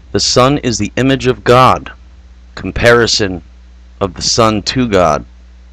The sun is the image of God. Comparison of the sun to God.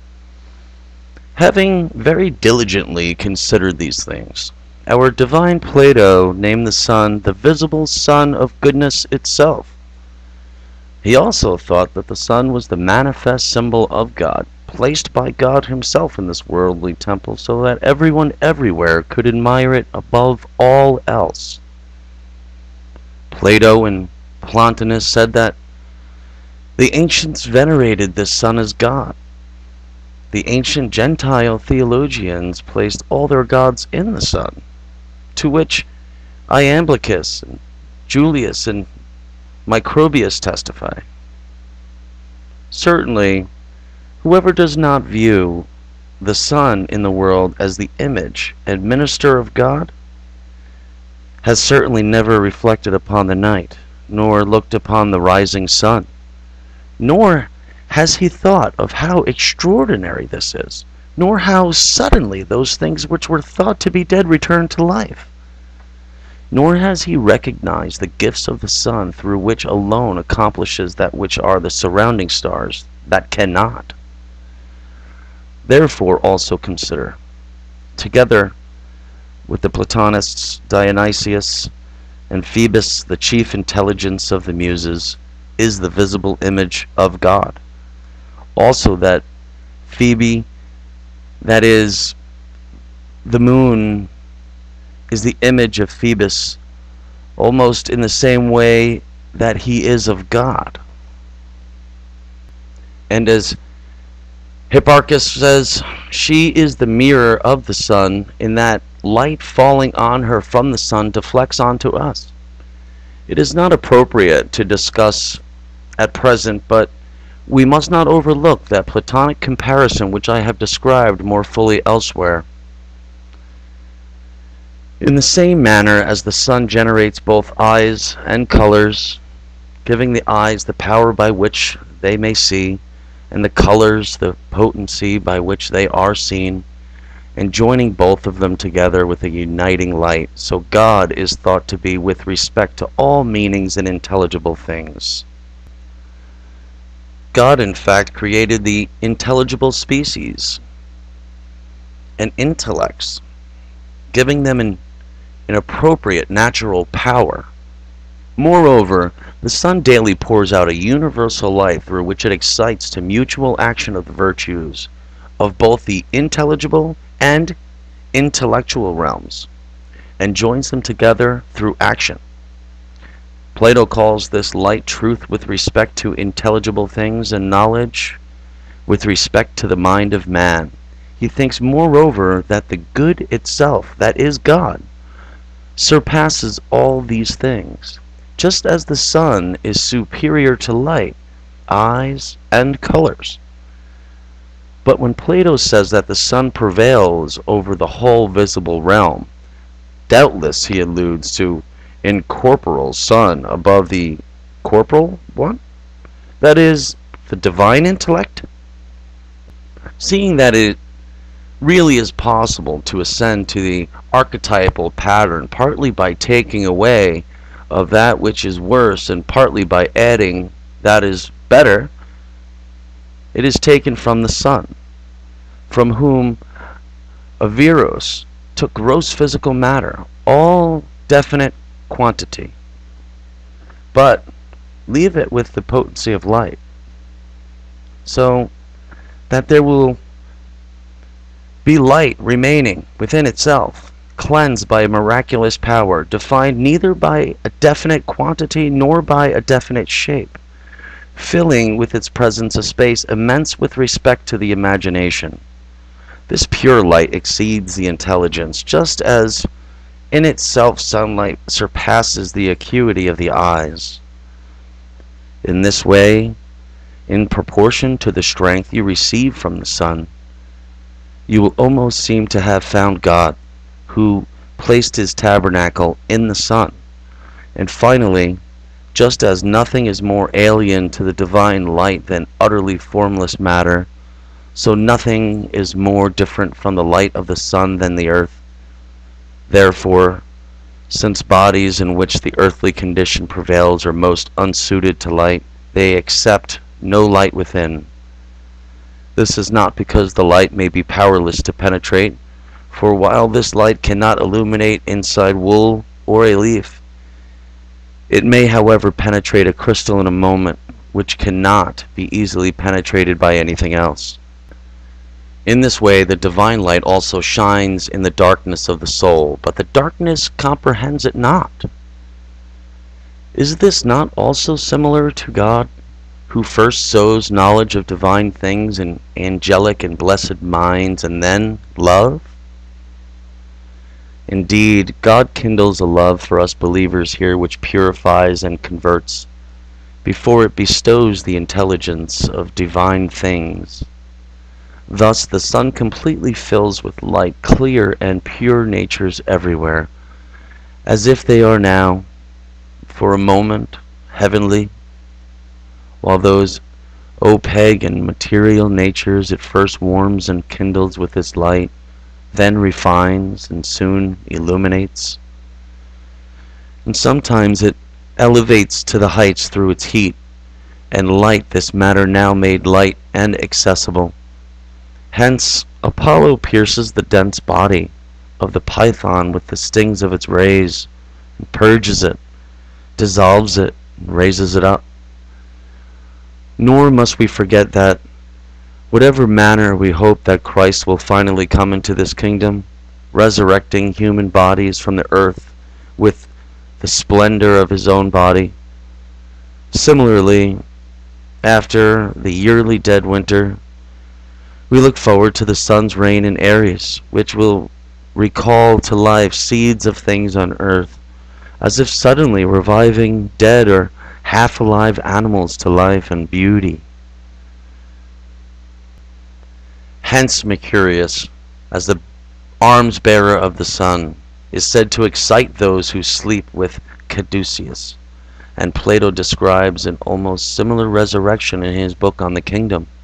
Having very diligently considered these things, our divine Plato named the sun the visible sun of goodness itself. He also thought that the sun was the manifest symbol of God, placed by God himself in this worldly temple so that everyone everywhere could admire it above all else. Plato and Plotinus said that the ancients venerated this sun as God. The ancient Gentile theologians placed all their gods in the sun, to which Iamblichus and Julius and Microbius testify. Certainly, whoever does not view the sun in the world as the image and minister of God has certainly never reflected upon the night, nor looked upon the rising sun, nor has he thought of how extraordinary this is, nor how suddenly those things which were thought to be dead return to life, nor has he recognized the gifts of the sun through which alone accomplishes that which are the surrounding stars that cannot. Therefore also consider, together with the Platonists Dionysius and Phoebus, the chief intelligence of the Muses, is the visible image of God. Also that Phoebe, that is, the moon, is the image of Phoebus, almost in the same way that he is of God. And as Hipparchus says, she is the mirror of the sun, in that light falling on her from the sun deflects onto us. It is not appropriate to discuss at present, but we must not overlook that Platonic comparison which I have described more fully elsewhere. In the same manner as the sun generates both eyes and colors, giving the eyes the power by which they may see, and the colors the potency by which they are seen, and joining both of them together with a uniting light, so God is thought to be with respect to all meanings and intelligible things. God, in fact, created the intelligible species and intellects, giving them an appropriate natural power. Moreover, the sun daily pours out a universal light through which it excites to mutual action of the virtues of both the intelligible and intellectual realms, and joins them together through action. Plato calls this light truth with respect to intelligible things, and knowledge with respect to the mind of man. He thinks moreover that the good itself, that is God, surpasses all these things, just as the sun is superior to light, eyes, and colors. But when Plato says that the sun prevails over the whole visible realm, doubtless he alludes to incorporeal sun above the corporal one, that is, the divine intellect. Seeing that it really is possible to ascend to the archetypal pattern partly by taking away of that which is worse and partly by adding that is better, it is taken from the sun, from whom Averroes took gross physical matter, all definite quantity, but leave it with the potency of light, so that there will be light remaining within itself, cleansed by a miraculous power, defined neither by a definite quantity nor by a definite shape, filling with its presence a space immense with respect to the imagination. This pure light exceeds the intelligence, just as in itself sunlight surpasses the acuity of the eyes. In this way, in proportion to the strength you receive from the sun, you will almost seem to have found God, who placed his tabernacle in the sun. And finally, just as nothing is more alien to the divine light than utterly formless matter, so nothing is more different from the light of the sun than the earth. Therefore, Since bodies in which the earthly condition prevails are most unsuited to light, they accept no light within. This is not because the light may be powerless to penetrate, for while this light cannot illuminate inside wool or a leaf, it may however penetrate a crystal in a moment, which cannot be easily penetrated by anything else. In this way, the divine light also shines in the darkness of the soul, but the darkness comprehends it not. Is this not also similar to God, who first sows knowledge of divine things in angelic and blessed minds, and then love? Indeed, God kindles a love for us believers here which purifies and converts, before it bestows the intelligence of divine things. Thus the sun completely fills with light clear and pure natures everywhere, as if they are now, for a moment, heavenly, while those opaque and material natures it first warms and kindles with its light, then refines and soon illuminates. And sometimes it elevates to the heights through its heat and light this matter now made light and accessible. Hence Apollo pierces the dense body of the python with the stings of its rays, and purges it, dissolves it, and raises it up. Nor must we forget that, whatever manner we hope that Christ will finally come into this kingdom, resurrecting human bodies from the earth with the splendor of his own body, similarly, after the yearly dead winter, we look forward to the sun's reign in Aries, which will recall to life seeds of things on earth, as if suddenly reviving dead or half-alive animals to life and beauty. Hence Mercurius, as the arms-bearer of the sun, is said to excite those who sleep with Caduceus, and Plato describes an almost similar resurrection in his book on the kingdom.